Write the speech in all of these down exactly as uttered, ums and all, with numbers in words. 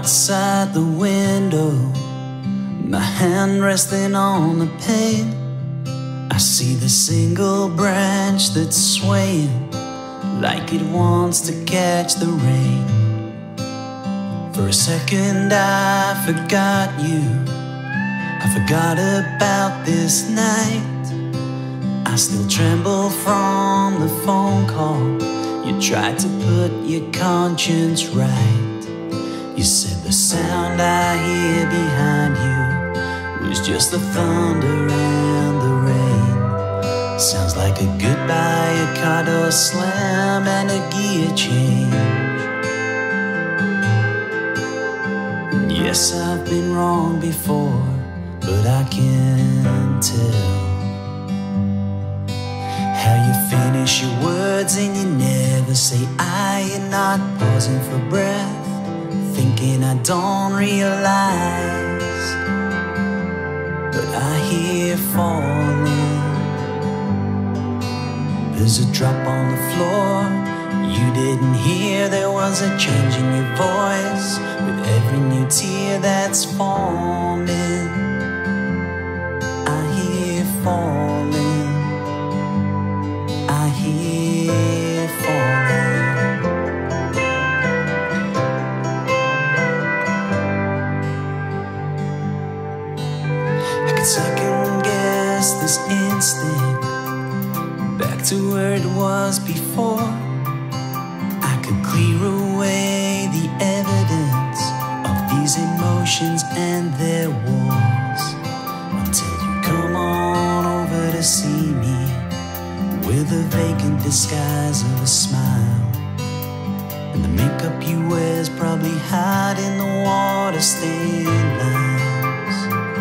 outside the window, my hand resting on the pane. I see the single branch that's swaying like it wants to catch the rain. For a second I forgot you, I forgot about this night. I still tremble from the phone call. You tried to put your conscience right. You said the sound I hear behind you was just the thunder and the rain. Sounds like a goodbye, a car door slam, and a gear change. And yes, I've been wrong before, but I can tell how you finish your words and you never say I. You're not pausing for breath, thinking I don't realize, but I hear falling. There's a drop on the floor you didn't hear. There was a change in your voice with every new tear that's forming. I hear falling, I hear falling. I could second guess this instinct back to where it was before. I could clear away the evidence of these emotions and their wars, until you come on over to see me with a vacant disguise of a smile, and the makeup you wear's probably hiding the water-stained lines.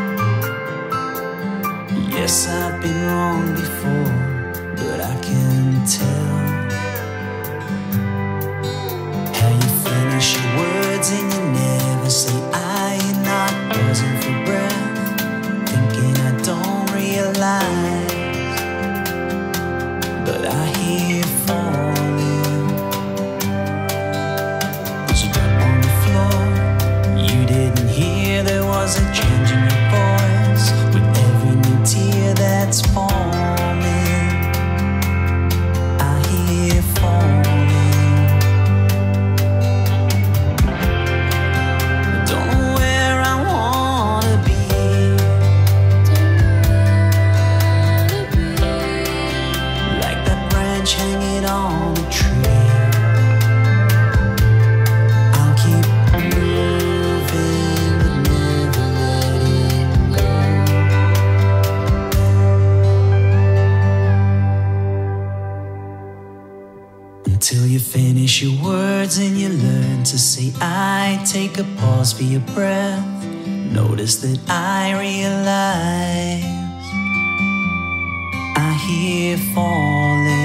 Yes, I've been wrong before, but I can tell how you finish your words and you never say I. You're not pausing for breath, thinking I don't realize, but I hear falling. There's a drop on the floor you didn't hear. There was a change in your voice with every new tear that's forming. I hear falling. I don't know where I wanna be. Like that branch hanging on a tree. I'll keep moving but never letting go, until you finish your words and you learn to say I. Take a pause for your breath, notice that I realize I hear falling.